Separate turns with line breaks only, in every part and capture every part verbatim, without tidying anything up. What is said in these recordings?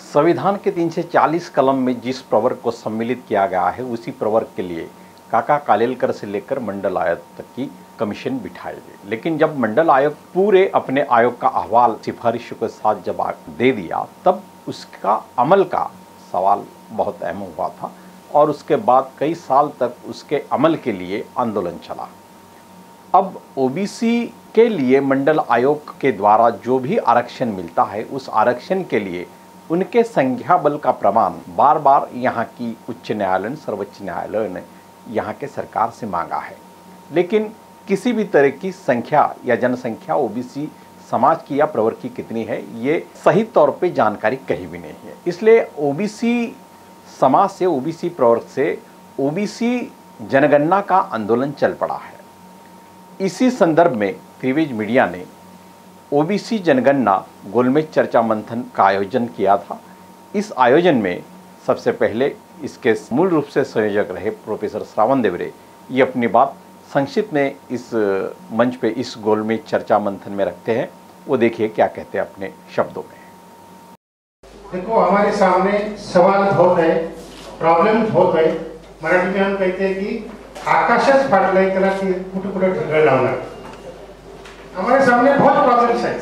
संविधान के तीन सौ चालीस कलम में जिस प्रवर्ग को सम्मिलित किया गया है उसी प्रवर्ग के लिए काका कालेलकर से लेकर मंडल आयोग तक की कमीशन बिठाई गई। लेकिन जब मंडल आयोग पूरे अपने आयोग का अहवाल सिफारिशों के साथ जब दे दिया तब उसका अमल का सवाल बहुत अहम हुआ था और उसके बाद कई साल तक उसके अमल के लिए आंदोलन चला। अब ओबीसी के लिए मंडल आयोग के द्वारा जो भी आरक्षण मिलता है उस आरक्षण के लिए उनके संख्या बल का प्रमाण बार बार यहाँ की उच्च न्यायालय सर्वोच्च न्यायालय ने यहाँ के सरकार से मांगा है, लेकिन किसी भी तरह की संख्या या जनसंख्या ओबीसी समाज की या प्रवर्ग की कितनी है ये सही तौर पे जानकारी कहीं भी नहीं है। इसलिए ओबीसी समाज से ओबीसी प्रवर्ग से ओबीसी जनगणना का आंदोलन चल पड़ा है। इसी संदर्भ में वेज मीडिया ने ओबीसी जनगणना गोलमेज चर्चा मंथन का आयोजन किया था। इस आयोजन में सबसे पहले इसके मूल रूप से संयोजक रहे प्रोफेसर श्रावण देवरे। ये अपनी बात संक्षिप्त में इस मंच पे इस गोलमेज चर्चा मंथन में रखते हैं। वो देखिए क्या कहते हैं अपने शब्दों में।
देखो, हमारे सामने सवाल बहुत है, प्रॉब्लम बहुत है। मराठी में हम कहते हैं कि आकाशच फाटलंय त्याला कुठे कुठे ढग लावणार। हमारे सामने बहुत प्रॉब्लम्स है।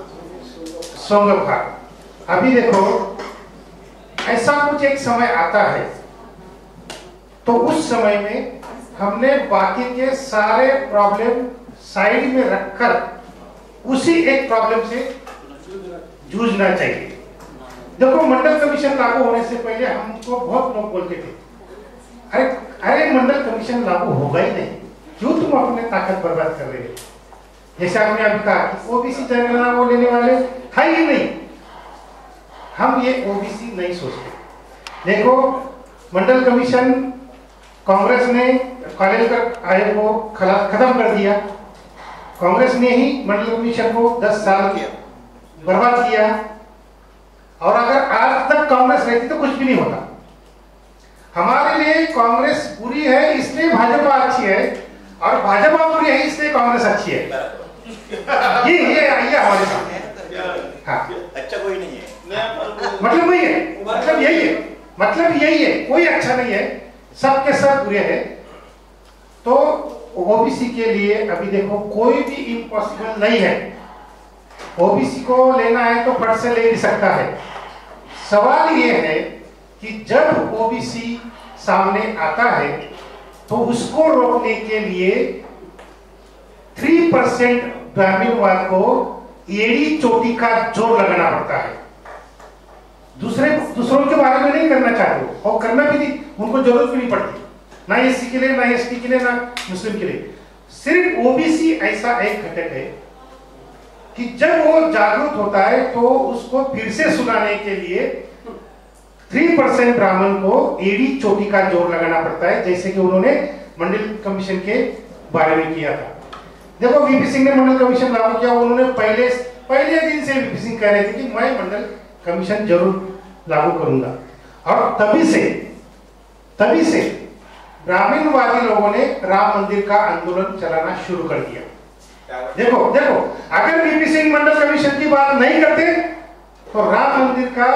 सोंगफा अभी देखो, ऐसा कुछ एक समय आता है तो उस समय में हमने बाकी के सारे प्रॉब्लम साइड में रखकर उसी एक प्रॉब्लम से जूझना चाहिए। देखो, मंडल कमीशन लागू होने से पहले हमको बहुत लोग बोलते थे, अरे अरे मंडल कमीशन लागू होगा ही नहीं, क्यों तुम अपने ताकत बर्बाद कर रहे हो। जैसे आपने अभी कहा कि ओबीसी जनगणना वो लेने वाले है ही नहीं, हम ये ओबीसी नहीं सोचते। देखो, मंडल कमीशन कांग्रेस ने कालेलकर आयोग को खत्म कर दिया। कांग्रेस ने ही मंडल कमीशन को दस साल बर्बाद किया और अगर आज तक कांग्रेस रहती तो कुछ भी नहीं होता। हमारे लिए कांग्रेस बुरी है इसलिए भाजपा अच्छी है और भाजपा बुरी है इसलिए कांग्रेस अच्छी है। ये ये ये हमारे सामने हाँ।
अच्छा कोई नहीं है,
मतलब वही है, मतलब यही है, मतलब यही है, कोई अच्छा नहीं है, सबके सब बुरे हैं। तो ओबीसी के लिए अभी देखो कोई भी इम्पॉसिबल नहीं है। ओबीसी को लेना है तो फट से ले नहीं सकता है। सवाल ये है कि जब ओबीसी सामने आता है तो उसको रोकने के लिए थ्री परसेंट ब्राह्मणवाद को एड़ी चोटी का जोर लगाना पड़ता है। दूसरे दूसरों के बारे में नहीं करना चाहते हो और करना भी नहीं, उनको जरूरत भी नहीं पड़ती, ना एससी के लिए, ना एसटी के लिए, ना मुस्लिम के लिए। सिर्फ ओबीसी ऐसा एक घटक है कि जब वो जागरूक होता है तो उसको फिर से सुनाने के लिए थ्री परसेंट ब्राह्मण को एड़ी चोटी का जोर लगाना पड़ता है, जैसे कि उन्होंने मंडल कमीशन के बारे में किया था। देखो, वीपी सिंह ने मंडल कमीशन लागू किया। उन्होंने पहले पहले दिन से वीपी सिंह कह रहे थे कि मैं मंडल कमीशन जरूर लागू करूंगा और तभी से तभी से ब्राह्मणवादी लोगों ने राम मंदिर का आंदोलन चलाना शुरू कर दिया। देखो देखो अगर वीपी सिंह मंडल कमीशन की बात नहीं करते तो राम मंदिर का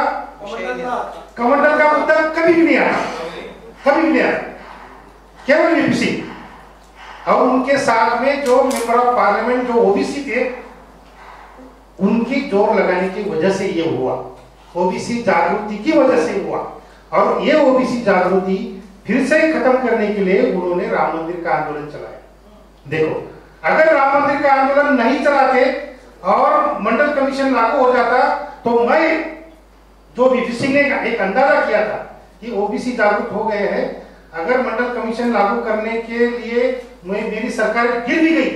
कमंडल का मुद्दा कभी भी नहीं आया, कभी भी नहीं आया। केवल वीपी सिंह और उनके साथ में जो मेंबर ऑफ पार्लियामेंट जो ओबीसी थे उनकी जोर लगाने की वजह से ये हुआ, ओबीसी जागृति की वजह से हुआ। और ये ओबीसी जागृति फिर से खत्म करने के लिए उन्होंने राम मंदिर का आंदोलन चलाया। देखो, अगर राम मंदिर का आंदोलन नहीं चलाते और मंडल कमीशन लागू हो जाता तो मैं जो वीपी सिंह ने एक अंदाजा किया था कि ओबीसी जागरूक हो गए हैं, अगर मंडल कमीशन लागू करने के लिए मैं मेरी सरकार गिर भी गई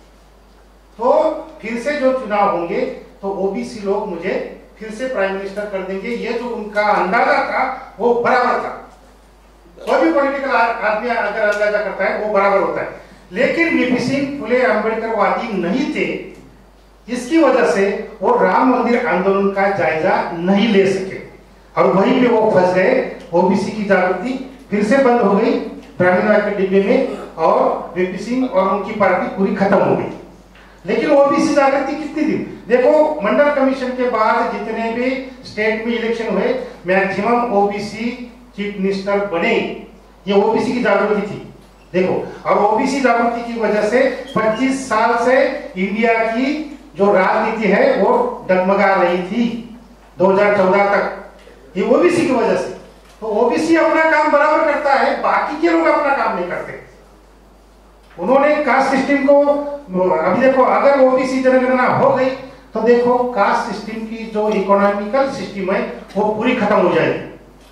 तो फिर से जो चुनाव होंगे तो ओबीसी लोग मुझे फिर से प्राइम मिनिस्टर कर देंगे। ये जो उनका अंदाजा था वो बराबर था। कोई भी पॉलिटिकल आदमी अगर अंदाजा करता है वो बराबर होता है, लेकिन वीपी सिंह फुले अम्बेडकरवादी नहीं थे। इसकी वजह से वो राम मंदिर आंदोलन का जायजा नहीं ले सके और वहीं पे वो फंस गए। ओबीसी की जागृति फिर से बंद हो गई ब्राह्मणवाद के डिब्बे में और वीपी सिंह और उनकी पार्टी पूरी खत्म हो गई। लेकिन ओबीसी जागृति कितनी दिन देखो मंडल कमीशन के बाद जितने भी स्टेट में इलेक्शन हुए मैक्सिमम ओबीसी चीफ मिनिस्टर बने, ये ओबीसी की जागृति थी। देखो, और ओबीसी जागृति की वजह से पच्चीस साल से इंडिया की जो राजनीति है वो डगमगा रही थी दो हज़ार चौदह तक, ये ओबीसी की वजह से। तो ओबीसी अपना काम बराबर करता है, बाकी के लोग अपना काम नहीं करते। उन्होंने कास्ट सिस्टम को, अभी देखो अगर ओबीसी जनगणना हो गई तो देखो कास्ट सिस्टम की जो इकोनॉमिकल सिस्टम है वो पूरी खत्म हो जाएगी।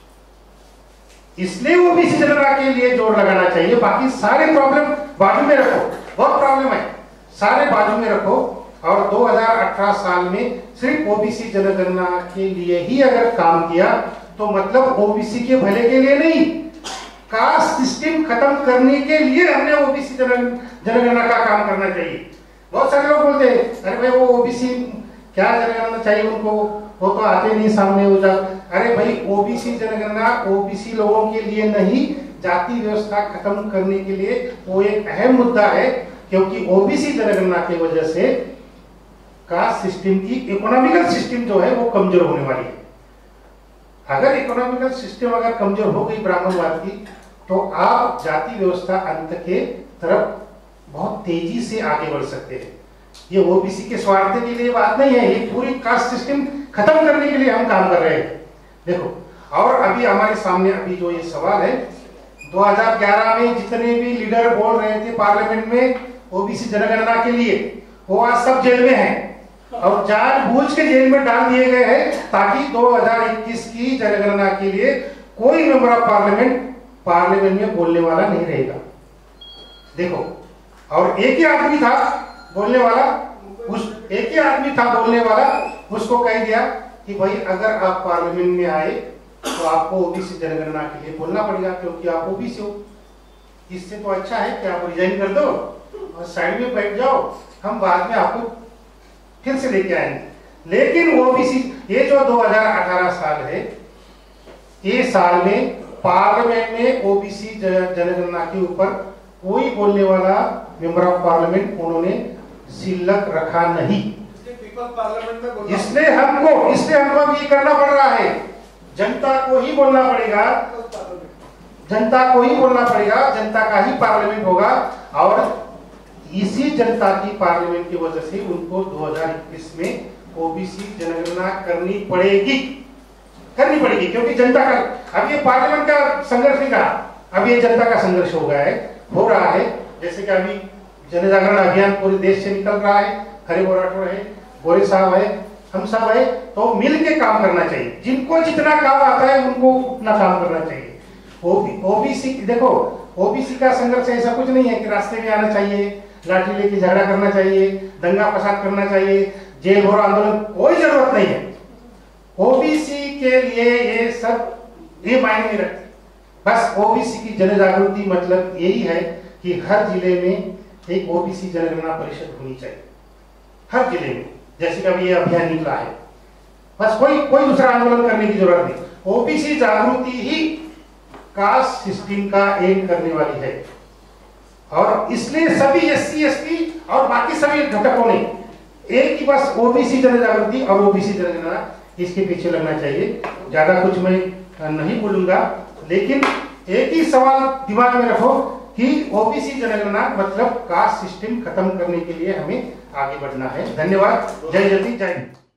इसलिए ओबीसी जनगणना के लिए जोर लगाना चाहिए। बाकी सारे प्रॉब्लम बाजू में रखो, बहुत प्रॉब्लम है, सारे बाजू में रखो। और दो हज़ार अठारह साल में सिर्फ ओबीसी जनगणना के लिए ही अगर काम किया तो मतलब ओबीसी के भले के लिए नहीं, कास्ट सिस्टम खत्म करने के लिए हमने ओबीसी जनगणना का काम करना चाहिए। बहुत सारे लोग बोलते हैं अरे भाई वो ओबीसी क्या जनगणना चाहिए उनको, वो तो आते नहीं सामने हो जा। अरे भाई ओबीसी जनगणना ओबीसी लोगों के लिए नहीं, जाति व्यवस्था खत्म करने के लिए वो एक अहम मुद्दा है, क्योंकि ओबीसी जनगणना की वजह से कास्ट सिस्टम की इकोनॉमिकल सिस्टम जो है वो कमजोर होने वाली है। अगर इकोनॉमिकल सिस्टम अगर कमजोर हो गई ब्राह्मणवाद की तो आप जाति व्यवस्था अंत के तरफ बहुत तेजी से आगे बढ़ सकते हैं। ये ओबीसी के स्वार्थ के लिए बात नहीं है, ये पूरी कास्ट सिस्टम खत्म करने के लिए हम काम कर रहे हैं। देखो, और अभी हमारे सामने अभी जो ये सवाल है, दो हज़ार ग्यारह में जितने भी लीडर बोल रहे थे पार्लियामेंट में ओबीसी जनगणना के लिए, वो आज सब जेल में हैं और जानबूझ के जेल में डाल दिए गए हैं ताकि दो हज़ार इक्कीस की जनगणना के लिए कोई मेंबर ऑफ पार्लियामेंट पार्लियामेंट में बोलने वाला नहीं रहेगा। देखो, और एक ही आदमी था बोलने वाला, उस एक ही आदमी था बोलने वाला, उसको कह दिया कि भाई अगर आप पार्लियामेंट में आए तो आपको ओबीसी जनगणना के लिए बोलना पड़ेगा क्योंकि आप ओबीसी हो। इससे तो अच्छा है कि आप रिजाइन कर दो और साइड में बैठ जाओ, हम बाद में आपको फिर से लेके आएंगे। लेकिन ओबीसी ये जो दो हज़ार अठारह साल है, ये साल में पार्लियामेंट में ओबीसी जनगणना के ऊपर कोई बोलने वाला मेंबर ऑफ पार्लियामेंट उन्होंने सिलक रखा नहीं। इसलिए हमको इसलिए हमको अब ये करना पड़ रहा है, जनता को ही बोलना पड़ेगा, जनता को ही बोलना पड़ेगा, जनता का ही पार्लियामेंट होगा। और इसी जनता की पार्लियामेंट की वजह से उनको दो हज़ार इक्कीस में ओबीसी जनगणना करनी पड़ेगी, करनी पड़ेगी क्योंकि जनता का अब ये पार्लियामेंट का संघर्ष नहीं रहा, अब ये जनता का संघर्ष हो गया है, हो रहा है। जैसे कि अभी जन जागरण अभियान पूरे देश से निकल रहा है, हरे बोराठौर है, गोरे साहब है, हम सब है, तो मिल के काम करना चाहिए। जिनको जितना काम आता है उनको उतना काम करना चाहिए। ओबीसी देखो, ओबीसी का संघर्ष ऐसा कुछ नहीं है कि रास्ते में आना चाहिए, लाठी लेके झगड़ा करना चाहिए, दंगा फसाद करना चाहिए, जेल भरो आंदोलन, कोई जरूरत नहीं है। ओबीसी के लिए ये सब ये मायने नहीं रखते। बस ओबीसी की जन जागृति मतलब यही है कि हर जिले में एक ओबीसी जनगणना परिषद होनी चाहिए, हर जिले में, जैसे कि अभी ये अभियान निकला है। बस कोई कोई दूसरा आंदोलन करने की जरूरत नहीं। ओबीसी जागृति ही कास्ट सिस्टम का एंड करने वाली है और इसलिए सभी एससी एसटी और बाकी सभी घटकों ने एक ही बस ओबीसी जन जागृति और ओबीसी जनगणना, इसके पीछे लगना चाहिए। ज्यादा कुछ मैं नहीं बोलूंगा, लेकिन एक ही सवाल दिमाग में रखो कि ओबीसी जनगणना मतलब कास्ट सिस्टम खत्म करने के लिए हमें आगे बढ़ना है। धन्यवाद। जय जति, जय हिंद।